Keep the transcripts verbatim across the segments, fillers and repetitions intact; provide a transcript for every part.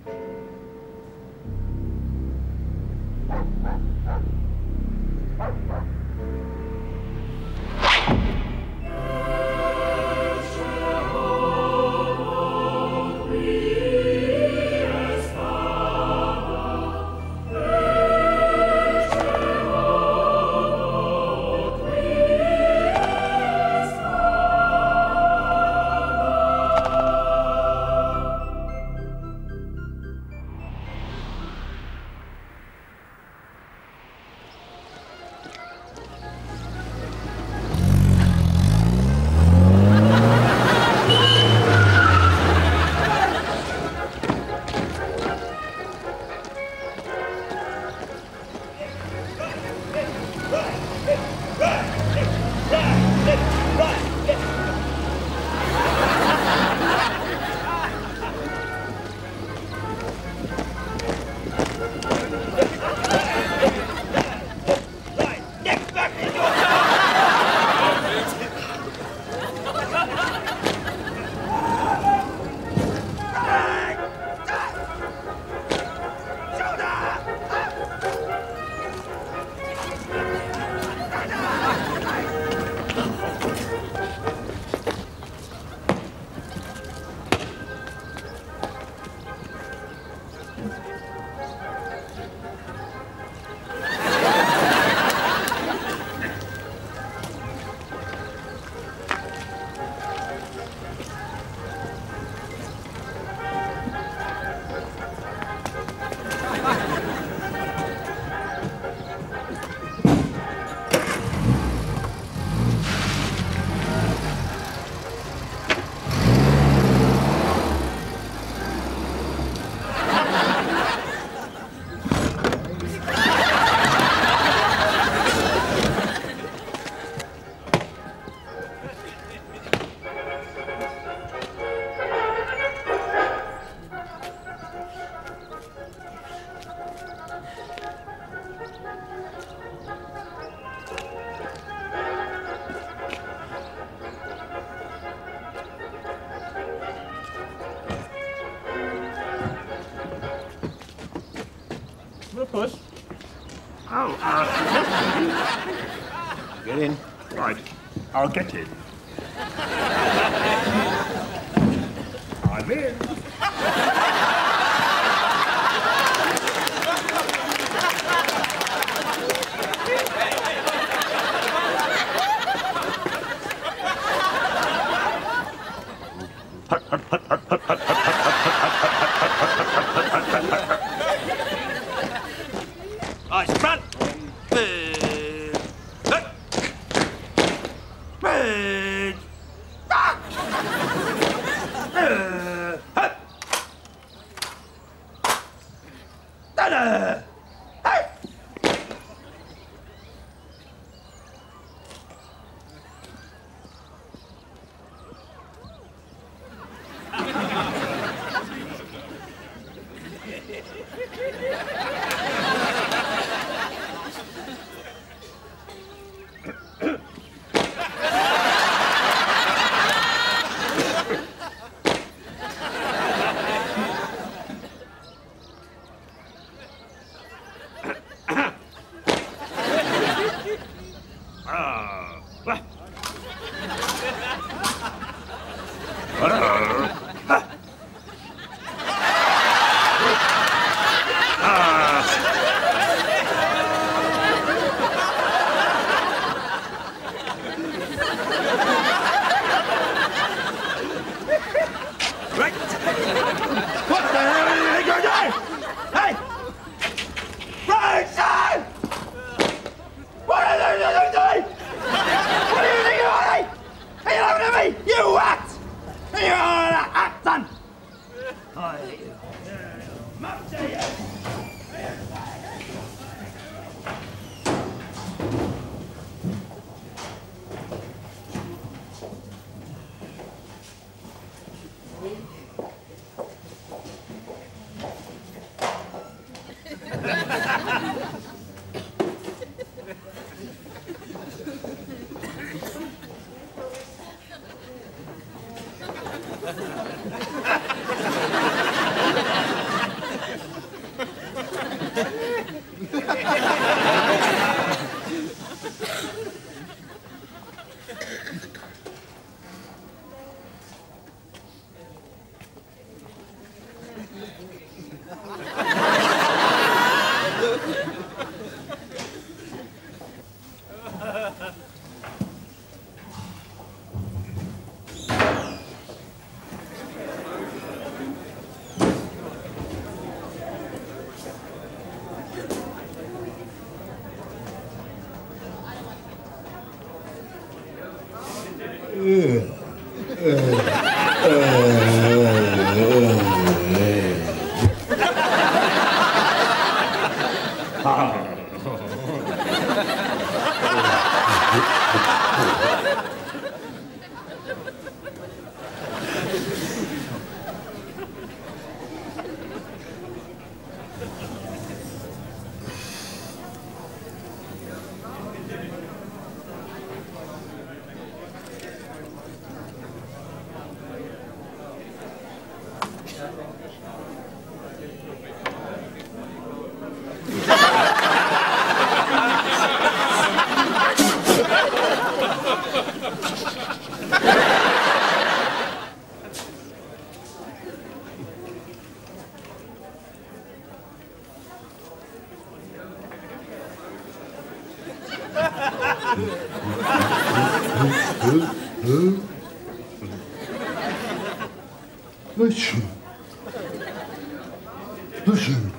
Puss. Oh, uh, get in. Right, I'll get in. I'm in. Right, front. Listen. Listen.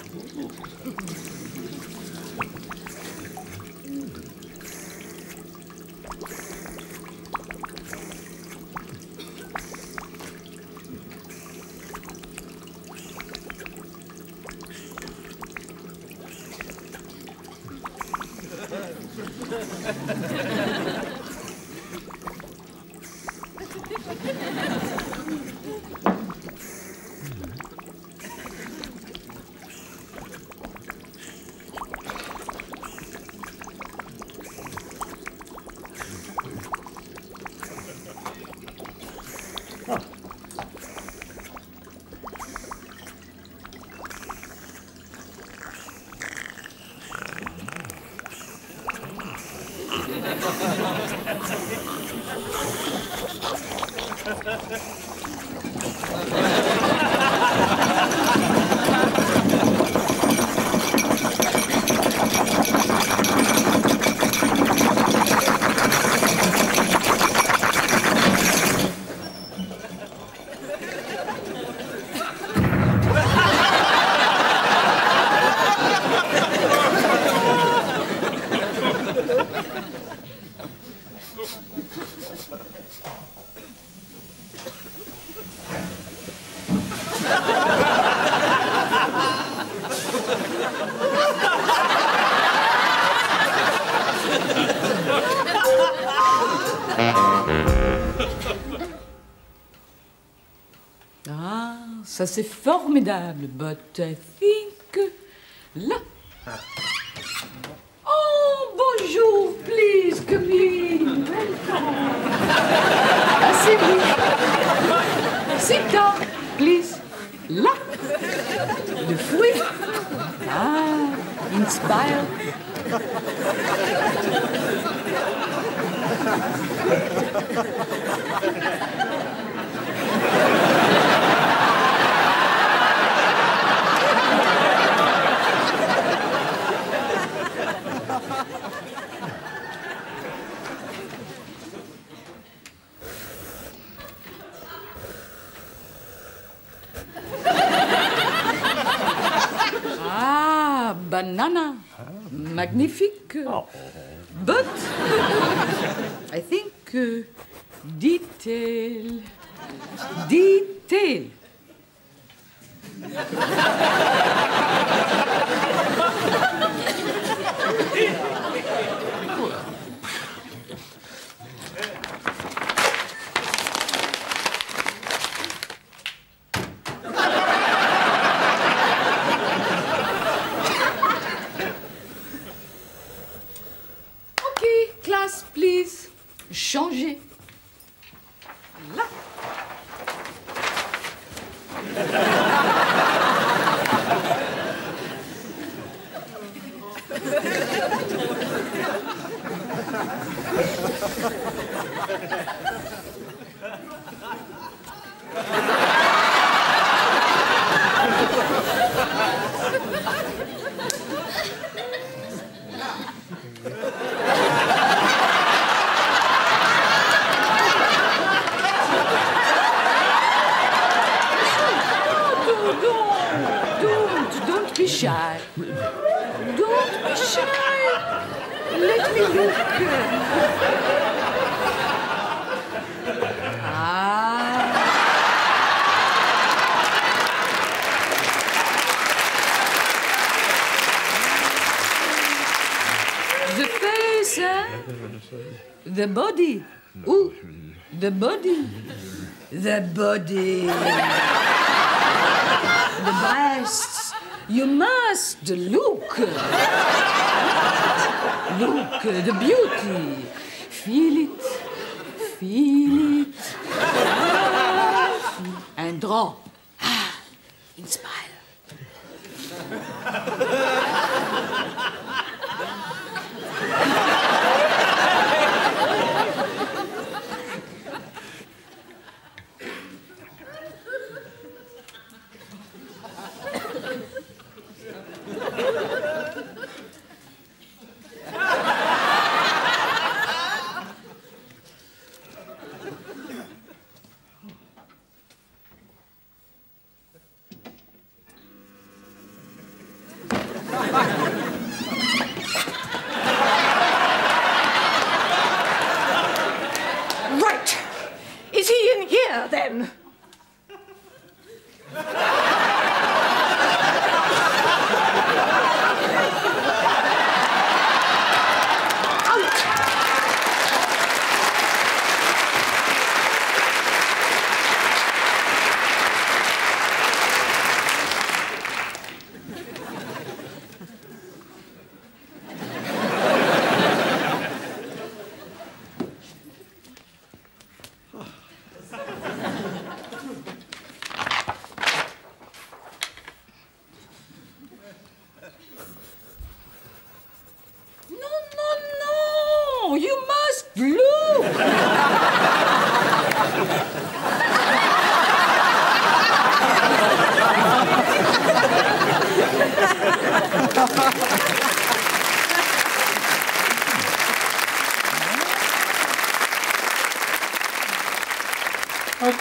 Ça, c'est formidable, but I think... Là. Oh, bonjour, please, come in. Welcome. Asseyez-vous. Sit down, please. Là. Le fruit. Ah, inspire. Banana, magnifique. Oh. But I think uh, detail, detail. Please, changez. Là. Be shy. Don't be shy. Let me look. Ah. The face, hein? The body. Ooh, the body. The body. The breasts. You must look. Look, the beauty. Feel it. Feel it. Ah, and draw. Ah, inspire.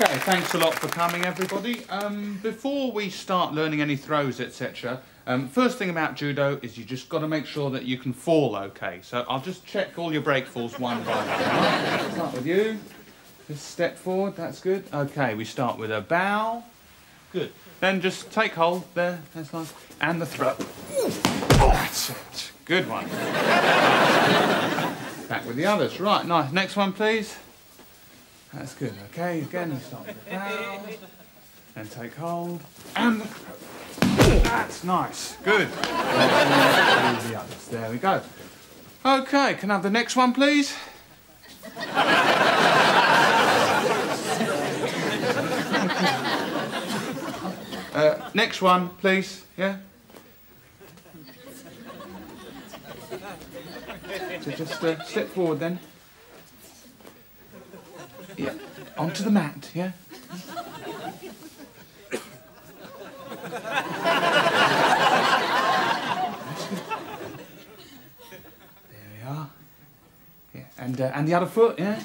Okay, thanks a lot for coming, everybody. Um, before we start learning any throws, et cetera, um, first thing about judo is you just got to make sure that you can fall okay. So I'll just check all your break falls one by one. Right? Start with you. Just step forward, that's good. Okay, we start with a bow. Good. Then just take hold there, that's nice. And the throw. That's it. Good one. Back with the others. Right, nice. Next one, please. That's good. Okay, again, we start with a bow. And take hold. And the throw. That's nice. Good. The others. There we go. Okay, can I have the next one, please? Uh, next one, please. Yeah? So just uh, step forward then. Yeah. Onto the mat, yeah? There we are. Yeah. And, uh, and the other foot, yeah?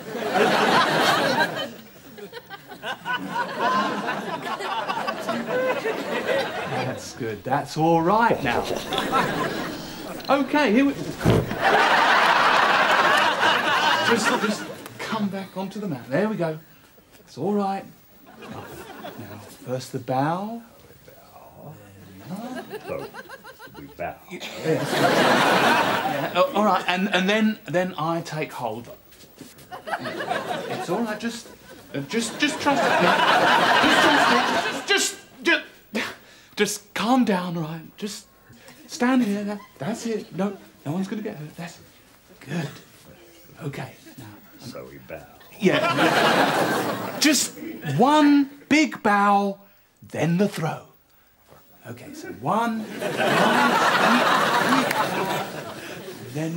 That's good. That's all right now. Okay, here we... just, just come back onto the mat. There we go. It's all right. Now, first the bow. So, we bow. Yeah, oh, all right, and, and then, then I take hold. It's all right, just... Uh, just, just trust me. Just trust me. Just, just, just, just calm down, right? Just stand here. That, that's it. No, no one's gonna get hurt. That's good. Okay. Now. So we bow. Yeah. Just one big bow, then the throw. Okay. So one, one, then.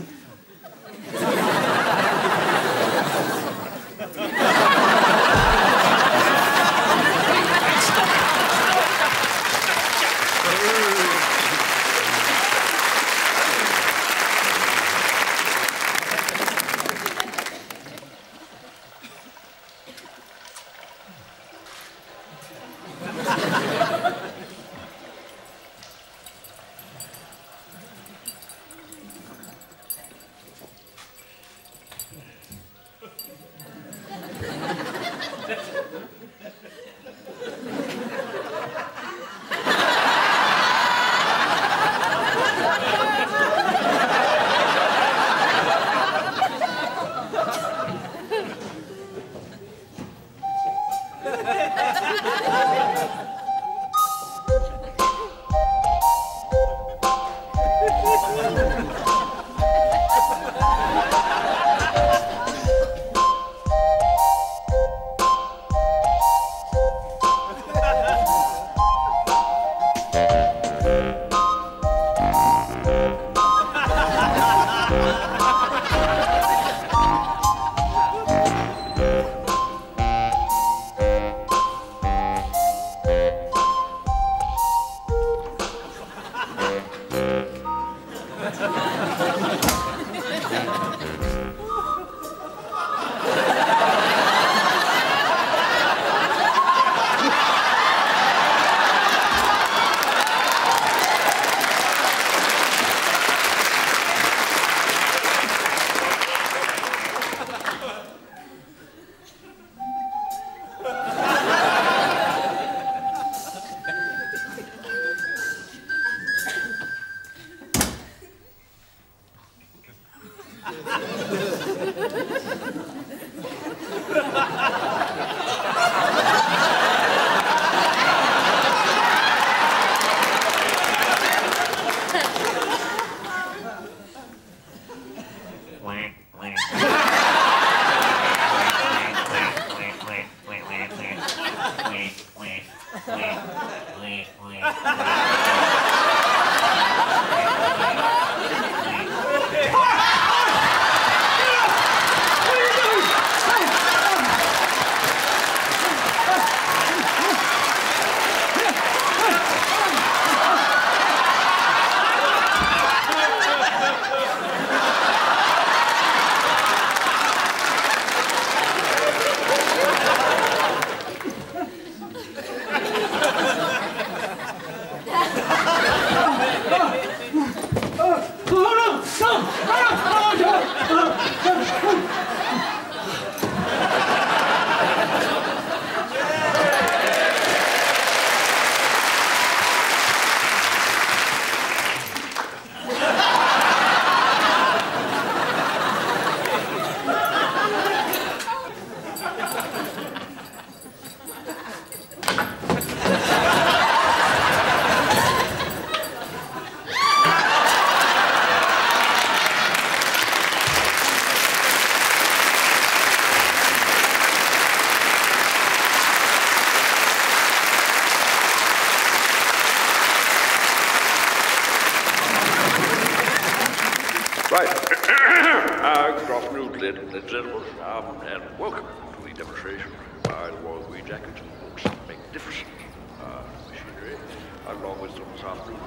Right. uh, good afternoon, ladies and gentlemen, um, and welcome to the demonstration by the Royal Green Jackets of Books Magnificent uh, machinery, along with some this afternoon.